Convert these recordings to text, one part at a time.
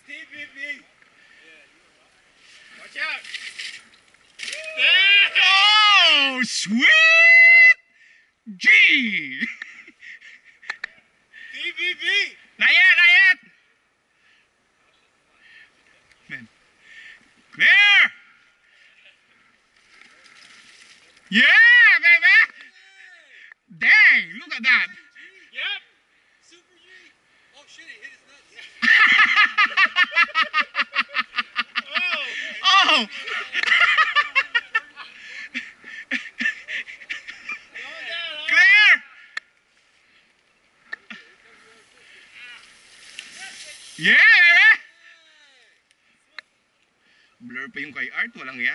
TPP. Watch out. Oh, sweet G. TPP. Not yet, not yet. Man. Clear. Yeah, baby. Dang, look at that. Yep. Super G. Oh shit, he hit his nuts. Oh. Clear. Yeah, baby. Blur pa yung kay Art, walang ya.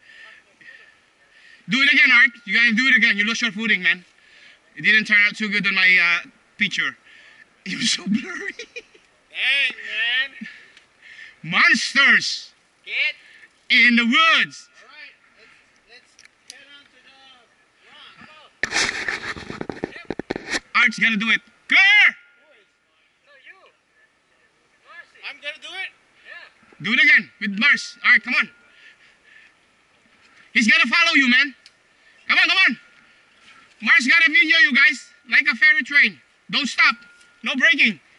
Do it again, Art. You gotta do it again. You lost your footing, man. It didn't turn out too good on my picture. It was so blurry. Dang, man. Monsters Get. in the woods. All right, let's head on to the run. Come on. Art's gonna do it. Clear. So you. I'm gonna do it? Yeah. Do it again with Mars. Art, come on. He's gonna follow you, man. Come on, come on. Mars gotta video you guys like a ferry train. Don't stop. No braking.